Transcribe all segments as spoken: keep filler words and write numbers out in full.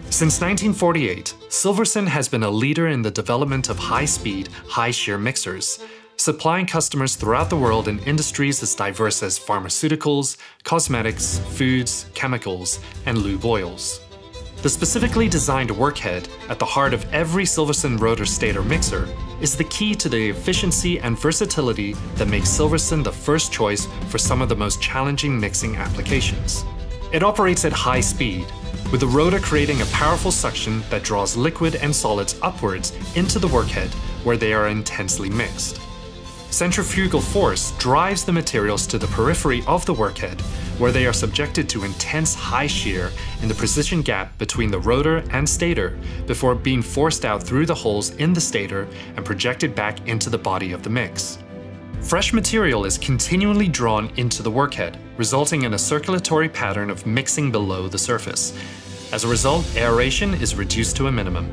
Since nineteen forty-eight, Silverson has been a leader in the development of high-speed, high-shear mixers, supplying customers throughout the world in industries as diverse as pharmaceuticals, cosmetics, foods, chemicals, and lube oils. The specifically designed workhead at the heart of every Silverson Rotor Stator mixer is the key to the efficiency and versatility that makes Silverson the first choice for some of the most challenging mixing applications. It operates at high speed, with the rotor creating a powerful suction that draws liquid and solids upwards into the workhead where they are intensely mixed. Centrifugal force drives the materials to the periphery of the workhead, where they are subjected to intense high shear in the precision gap between the rotor and stator before being forced out through the holes in the stator and projected back into the body of the mix. Fresh material is continually drawn into the workhead, resulting in a circulatory pattern of mixing below the surface. As a result, aeration is reduced to a minimum.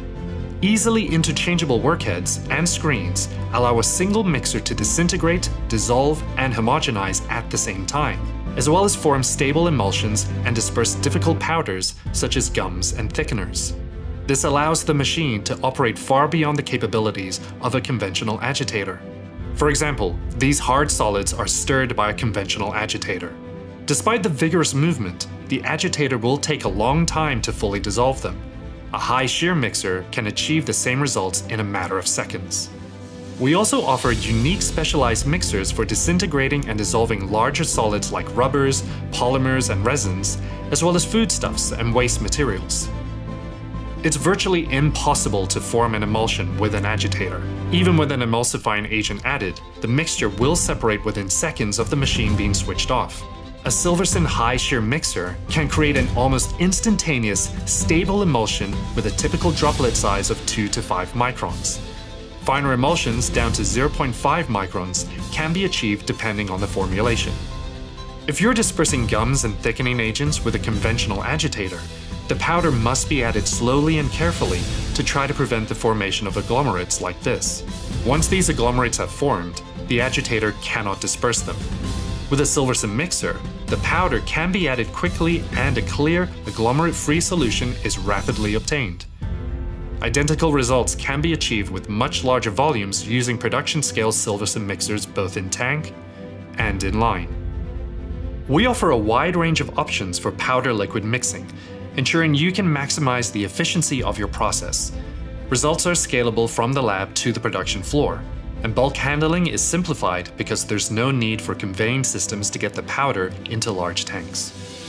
Easily interchangeable workheads and screens allow a single mixer to disintegrate, dissolve, and homogenize at the same time, as well as form stable emulsions and disperse difficult powders such as gums and thickeners. This allows the machine to operate far beyond the capabilities of a conventional agitator. For example, these hard solids are stirred by a conventional agitator. Despite the vigorous movement, the agitator will take a long time to fully dissolve them. A high shear mixer can achieve the same results in a matter of seconds. We also offer unique specialized mixers for disintegrating and dissolving larger solids like rubbers, polymers, and resins, as well as foodstuffs and waste materials. It's virtually impossible to form an emulsion with an agitator. Even with an emulsifying agent added, the mixture will separate within seconds of the machine being switched off. A Silverson High Shear Mixer can create an almost instantaneous, stable emulsion with a typical droplet size of two to five microns. Finer emulsions down to zero point five microns can be achieved depending on the formulation. If you're dispersing gums and thickening agents with a conventional agitator, the powder must be added slowly and carefully to try to prevent the formation of agglomerates like this. Once these agglomerates have formed, the agitator cannot disperse them. With a Silverson mixer, the powder can be added quickly and a clear, agglomerate-free solution is rapidly obtained. Identical results can be achieved with much larger volumes using production-scale Silverson mixers both in tank and in line. We offer a wide range of options for powder-liquid mixing, ensuring you can maximize the efficiency of your process. Results are scalable from the lab to the production floor, and bulk handling is simplified because there's no need for conveying systems to get the powder into large tanks.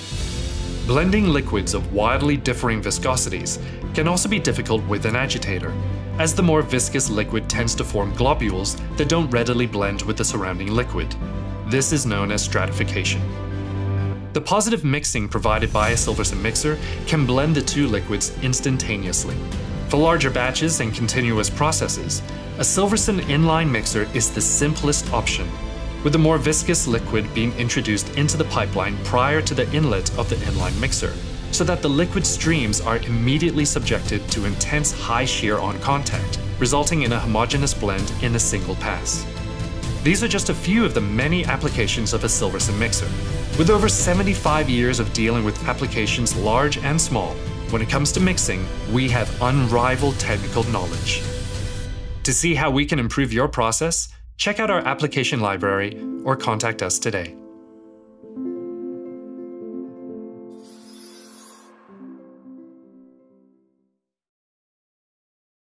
Blending liquids of wildly differing viscosities can also be difficult with an agitator, as the more viscous liquid tends to form globules that don't readily blend with the surrounding liquid. This is known as stratification. The positive mixing provided by a Silverson mixer can blend the two liquids instantaneously. For larger batches and continuous processes, a Silverson inline mixer is the simplest option, with the more viscous liquid being introduced into the pipeline prior to the inlet of the inline mixer, so that the liquid streams are immediately subjected to intense high shear on contact, resulting in a homogeneous blend in a single pass. These are just a few of the many applications of a Silverson mixer. With over seventy-five years of dealing with applications large and small, when it comes to mixing, we have unrivaled technical knowledge. To see how we can improve your process, check out our application library or contact us today.